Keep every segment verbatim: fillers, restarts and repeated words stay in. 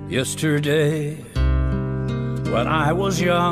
Yesterday, when I was young,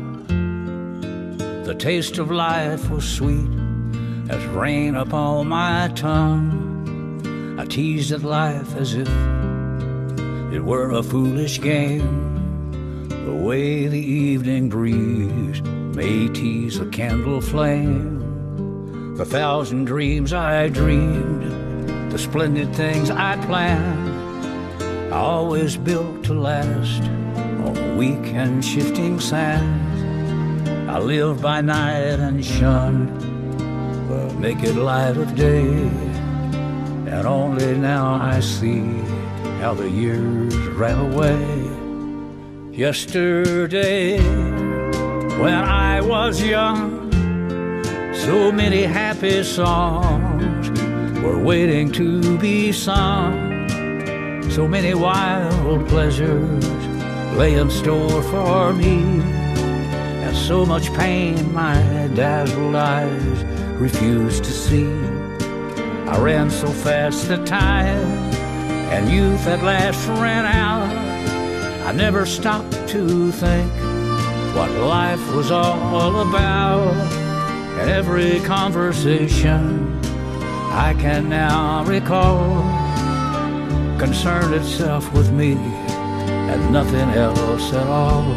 the taste of life was sweet as rain upon my tongue. I teased at life as if it were a foolish game, the way the evening breeze may tease a candle flame. The thousand dreams I dreamed, the splendid things I planned, I always built to last on weak and shifting sands. I lived by night and shunned the naked light of day, and only now I see how the years ran away. Yesterday, when I was young, so many happy songs were waiting to be sung. So many wild pleasures lay in store for me, and so much pain my dazzled eyes refused to see. I ran so fast that time and youth at last ran out. I never stopped to think what life was all about, and every conversation I can now recall concerned itself with me and nothing else at all.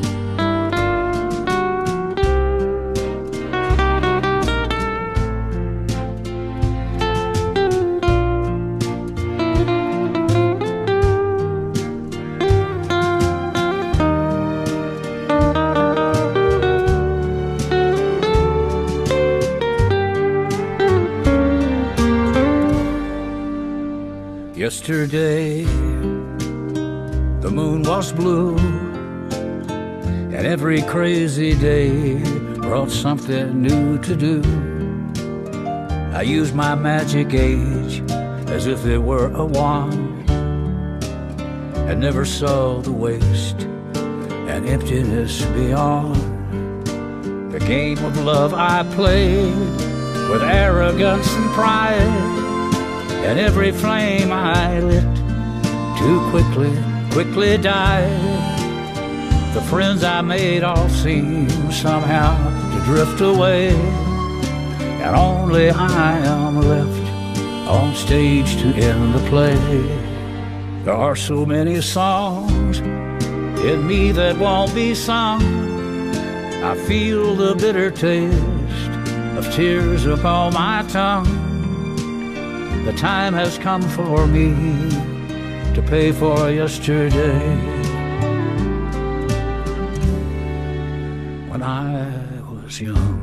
Yesterday, the moon was blue, and every crazy day brought something new to do. I used my magic age as if it were a wand, and never saw the waste and emptiness beyond. The game of love I played with arrogance and pride, and every flame I lit too quickly, quickly died. The friends I made all seemed somehow to drift away, and only I am left on stage to end the play. There are so many songs in me that won't be sung. I feel the bitter taste of tears upon my tongue. The time has come for me to pay for yesterday, when I was young.